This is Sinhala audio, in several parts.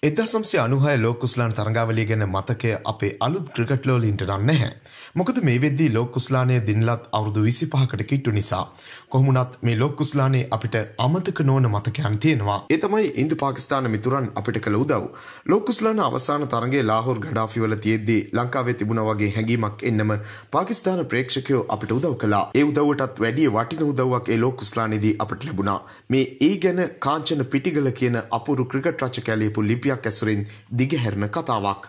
1996 ලෝක කුස්ලාන තරඟාවලිය ගැන මතකය අපේ අලුත් ක්‍රිකට් ලෝලීන්ට නැහැ. මොකද මේ වෙද්දී ලෝක කුස්ලානයේ දිනලත් අවුරුදු 25කට කිට්ටු නිසා. කොහොමුණත් මේ ලෝක කුස්ලානයේ අපිට අමතක නොවන මතකයන් තියෙනවා. ඒ තමයි ඉන්දු පාකිස්තාන මිතුරන් අපිට කළ උදව්. ලෝක කුස්ලාන අවසාන තරඟයේ ලාහෝර් ගඩාෆි වල තියෙද්දී ලංකාවේ තිබුණා වගේ හැඟීමක් එන්නම පාකිස්තාන ප්‍රේක්ෂකයෝ අපිට උදව් කළා. ඒ උදව්වටත් වැඩි වටින උදව්වක් ඒ ලෝක කුස්ලානයේදී අපිට ලැබුණා. මේ ඒ ගැන කාංචන පිටිගල කියන අපූර්ව ක්‍රිකට් රචකයා ලියපු ලිපියක් ඇසුරින් දිගහැරෙන කතාවක්.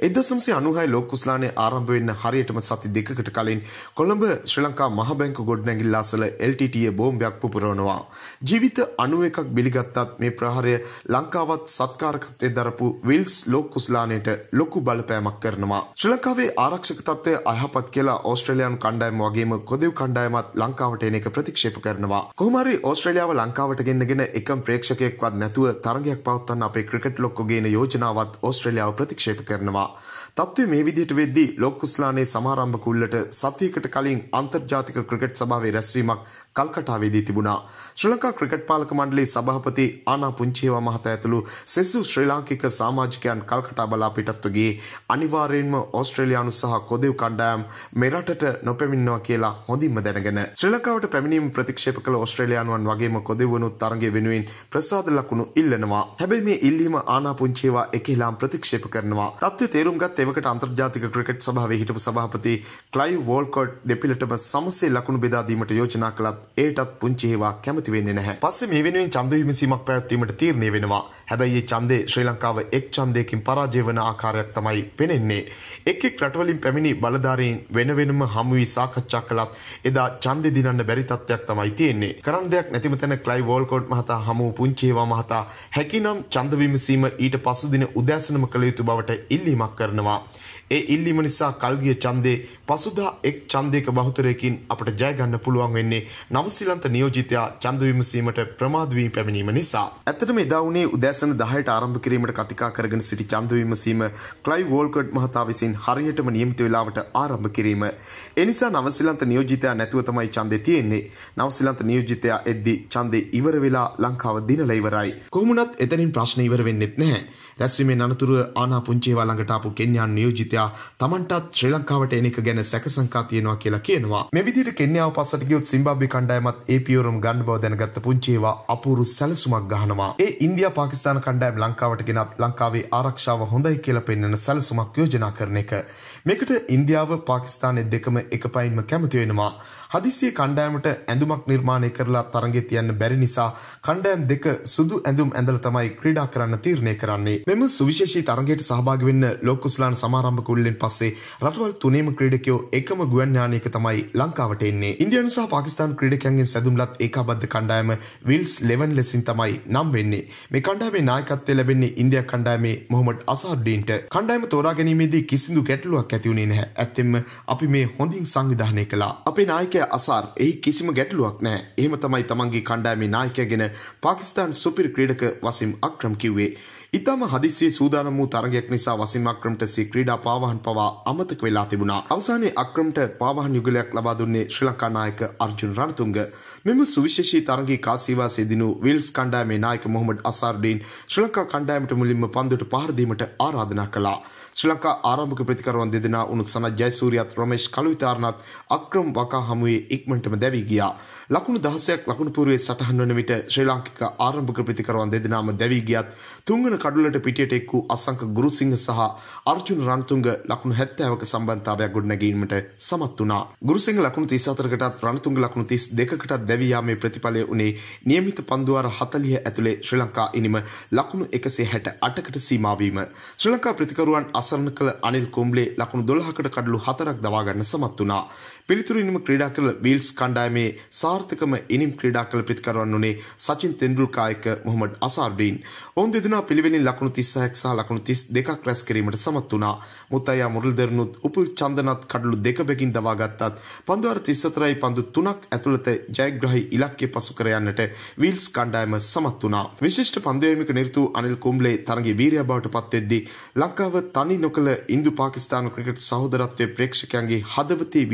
1996 ලෝක කුස්ලානයේ ආරම්භ වෙන්න හරියටම සති දෙකකට කලින් කොළඹ ශ්‍රී ලංකා මහ බැංකු ගොඩනැගිල්ල අසල LTTE බෝම්බයක් පුපුරවනවා. ජීවිත 91ක් බිලිගත්තත් මේ ප්‍රහාරය ලංකාවත් සත්කාරකත්වයේ දරපු විල්ස් ලෝක කුස්ලානයට ලොකු බලපෑමක් කරනවා. ශ්‍රී ලංකාවේ ආරක්ෂක තත්ත්වය අයහපත් කියලා ඕස්ට්‍රේලියානු කණ්ඩායම වගේම කොදෙව් කණ්ඩායමත් ලංකාවට එන එක ප්‍රතික්ෂේප කරනවා. කොහොම හරි ඕස්ට්‍රේලියාව ලංකාවට ගෙන්නගෙන එකම ප්‍රේක්ෂකයෙක්වත් නැතුව තරගයක් පවත්වන්න අපේ ක්‍රිකට් ලොක්කෝ ගේන යෝජනාවත් ඕස්ට්‍රේලියාව ප්‍රතික්ෂේප කරනවා. තත්ත්වය මේ විදිහට වෙද්දී ලෝක කුස්ලානයේ සමාරම්භ කුල්ලට සතියකට කලින් අන්තර්ජාතික ක්‍රිකට් සභාවේ රැස්වීමක් කල්කටාවේදී තිබුණා. ශ්‍රී ලංකා ක්‍රිකට් පාලක මණ්ඩලයේ සභාපති ආනා පුංචේවා මහතා ඇතුළු සෙසු ශ්‍රී ලාංකික සමාජිකයන් කල්කටා බලා පිටත්ව ගියේ අනිවාර්යයෙන්ම ඕස්ට්‍රේලියානු සහ කොදෙව් කණ්ඩායම් මෙරටට නොපැමිණෙනවා කියලා හොඳින්ම දැනගෙන ශ්‍රී ලංකාවට පැමිණීම ප්‍රතික්ෂේප කළ ඕස්ට්‍රේලියානුවන් වගේම කොදෙව්වනුත් තරගය වෙනුවෙන් ප්‍රසාද ලකුණු ඉල්ලනවා. හැබැයි මේ ඉල්ලීම ආනා පුංචේවා එකහෙලාම ප්‍රතික්ෂේප කරනවා. තත්ත්වය තේරුම් ගත් එවකට අන්තර්ජාතික ක්‍රිකට් සභාවේ හිටපු සභාපති ක්ලයිව් වෝල්කොට් දෙපිළටම සමසේ ලකුණු බෙදා දීමට යෝජනා කළත් ඒටත් පුංචේවා කැමති වෙන්නේ නැහැ. පස්සේ මේ වෙනුවෙන් ඡන්ද විමසීමක් පැවැත්වීමට තීරණය වෙනවා. හැබැයි මේ ඡන්දේ ශ්‍රී ලංකාව එක් ඡන්දයකින් පරාජය වන ආකාරයක් තමයි පෙනෙන්නේ. එක් රටවලින් පැමිණි බලධාරීන් වෙන වෙනම හමු වී සාකච්ඡා කළත් එදා ඡන්දෙ දිනන්න බැරි තත්ත්වයක් තමයි තියෙන්නේ. කරන්න දෙයක් නැතිම තැන ක්ලයිව් වෝල්කොට් මහතා හමු පුංචේවා මහතා හැකිනම් ඡන්ද විමසීම ඊට පසු දින උදෑසනම කළ යුතු බවට ඉල්ලීමක් කරනවා. ඒ ඉල්ලීම නිසා කල්ගිය ඡන්දේ පසුදා එක් ඡන්දයක බහුතරයකින් අපට ජය ගන්න පුළුවන් වෙන්නේ නවසීලන්ත නියෝජිතයා ඡන්ද විමසීමට ප්‍රමාද වී පැමිණීම නිසා. ඇත්තටම එදා වුණේ උදෑසන 10ට ආරම්භ කිරීමට කතිකා කරගෙන සිටි ඡන්ද විමසීම ක්ලයිව් වෝල්කොට් මහතා විසින් හරියටම නියමිත වේලාවට ආරම්භ කිරීම. ඒ නිසා නවසීලන්ත නියෝජිතයා නැතුව තමයි ඡන්දේ තියෙන්නේ. නවසීලන්ත නියෝජිතයා එද්දි ඡන්දේ ඉවර වෙලා ලංකාව දිනලා ඉවරයි. කොහොමුණත් එතනින් ප්‍රශ්න ඉවර වෙන්නෙත් නැහැ. රැස්වීමෙන් අනතුරුව ආනා පුංචේවා ළඟට ආපු කෙන්යානු නියෝජිතයා තමන්ටත් ශ්‍රී ලංකාවට එන එක ගැන සැකසංකා තියෙනවා කියලා කියනවා. මේ විදිහට කෙන්යාව පස්සට ගියොත් සිම්බාබ්වේ කණ්ඩායමත් ඒ පියවරම ගන්න බව දැනගත්ත පුංචේවා අපූර්ව සැලසුමක් ගහනවා. ඒ ඉන්දියා පාකිස්තාන කණ්ඩායම් ලංකාවට ගෙනත් ලංකාවේ ආරක්ෂාව හොඳයි කියලා පෙන්වන සැලසුමක් යෝජනා කරන එක. මේකට ඉන්දියාව පාකිස්තානයේ දෙකම එකපයින්ම කැමති වෙනවා. හදිසියේ කණ්ඩායමට ඇඳුමක් නිර්මාණය කරලා තරඟෙ තියන්න බැරි නිසා කණ්ඩායම් දෙක සුදු ඇඳුම් ඇඳලා තමයි ක්‍රීඩා කරන්න තීරණය කරන්නේ. මෙම සුවිශේෂී තරඟයට සහභාගී වෙන්න ලෝක කුස්ලාන සමාරම්භ කුල්ලෙන් පස්සේ රටවල් තුනේම ක්‍රීඩකයෝ එකම ගුවන් යානයක තමයි ලංකාවට එන්නේ. ඉන්දියානු සහ පාකිස්තානු ක්‍රීඩකයන්ගෙන් සැදුම්ලත් ඒකාබද්ධ කණ්ඩායම විල්ස් 11 ලෙසින් තමයි නම් වෙන්නේ. මේ කණ්ඩායමේ නායකත්වය ලැබෙන්නේ ඉන්දියා කණ්ඩායමේ මොහමඩ් අසාරුඩීන්ට. කණ්ඩායම තෝරා ගැනීමේදී කිසිදු ගැටලුවක් ඇති වුණේ නැහැ. ඇත්තෙන්ම අපි මේ හොඳින් සංවිධානය කළා. අපේ නායකයා අසාර් එහි කිසිම ගැටලුවක් නැහැ. එහෙම තමයි තමන්ගේ කණ්ඩායමේ නායකයාගෙන පාකිස්තාන් සුපිරි ක්‍රීඩක වසිම් අක්‍රම් කිව්වේ. ඉතාම හදිස්සියේ සූදානම් වූ තරගයක් නිසා වසිම් අක්‍රම්ට සිය ක්‍රීඩා පාවහන් පවා අමතක වෙලා තිබුණා. අවසානයේ අක්‍රම්ට පාවහන් යුගලයක් ලබා දුන්නේ ශ්‍රී ලංකා නායක අර්ජුන් රණතුංග. මෙම සුවිශේෂී තරගයේ කාසිවාසයේ දිනු විල්ස් කණ්ඩායමේ නායක මොහමඩ් අසාරුඩීන් ශ්‍රී ලංකා කණ්ඩායමට මුලින්ම පන්දුවට පහර දීමට ආරාධනා කළා. ශ්‍රී ලංකා ආරම්භක ප්‍රතිකරුවන් දෙදෙනා උනුත් සනත් ජයසූරියත් රොමේෂ් කලුවිතාරණත් අක්‍රම් වකා හමුවේ ඉක්මනටම දැවී ගියා. ලකුණු 16ක් ලකුණු පූර්වයේ සටහන් වන විට ශ්‍රී ලාංකික ආරම්භක ප්‍රතිකරුවන් දෙදෙනාම දැවී ගියත් තුන්වන කඩුලට පිටියට එක් වූ අසංක ගුරුසිංහ සහ අර්ජුන රණතුංග ලකුණු 70ක සම්බන්ධතාවයක් ගොඩනැගීමට සමත් වුණා. ගුරුසිංහ ලකුණු 34කටත් රණතුංග ලකුණු 32කටත් දැවී යාමේ ප්‍රතිඵලය උනේ නියමිත පන්දුවාර 40 ඇතුලේ ශ්‍රී ලංකා ඉනිම ලකුණු 168කට සීමා වීම. ශ්‍රී ලංකා ප්‍රතිකරුවන් අසරණ කළ අනිල් කුම්බ්ලේ ලකුණු 12කට කඩලු 4ක් දවා ගන්න සමත් වුණා. පිළිතුරු ඉනිම ක්‍රීඩා කළ වීල්ස් කණ්ඩායමේ සාර්ථකම ඉනිම් ක්‍රීඩා කළ ප්‍රතිකරුවන් වුණේ සචින් තෙන්ඩුල්කර් මොහමඩ් අසාරුඩීන්. ඔවුන් දෙදෙනා පිළිවෙලින් ලකුණු 36ක් සහ ලකුණු 32ක් රැස් කිරීමට සමත් වුණා. මුත්තයා මුරල්දරනුත් උපුල් චන්දනත් කඩලු දෙක බැගින් දවා ගත්තත් පන්දුවාර 34යි පන්දු 3ක් ඇතුළත ජයග්‍රහී ඉලක්කය පසු කර යන්නට වීල්ස් කණ්ඩායම සමත් වුණා. විශිෂ්ට පන්දුයමික නිරතු අනිල් කුම්බ්ලේ තරගයේ වීරයා බවට පත් වෙද්දී ලංකාව තනි නොකළ ඉන්දු පාකිස්තාන ක්‍රිකට් සහෝදරත්වයේ ප්‍රේක්ෂකයන්ගේ හදවතේ වීරිය බවට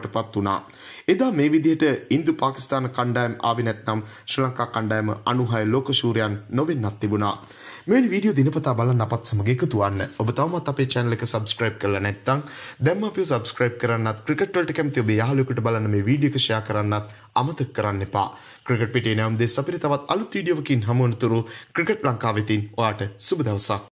බවට පත් වුණා. එදා මේ විදිහට ඉන්දු පාකිස්තාන කණ්ඩායම් ආවේ නැත්නම් ශ්‍රී ලංකා කණ්ඩායම 96 ලෝක ශූරයන් නොවෙන්නත් තිබුණා. මෙවැනි වීඩියෝ දිනපතා බලන්න අපත් සමග එකතු වන්න. ඔබ තවමත් අපේ channel එක subscribe කරලා නැත්නම් දැන්ම අපිව subscribe කරන්නත් ක්‍රිකට් වලට කැමති ඔබේ යාළුවෙකුට බලන්න මේ වීඩියෝ එක share කරන්නත් අමතක කරන්න එපා. ක්‍රිකට් පිටේ නම් දෙස් අපිට තවත් අලුත් වීඩියෝවකින් හමු වනතුරු ක්‍රිකට් ලංකාවෙතින් ඔයාට සුබ දවසක්.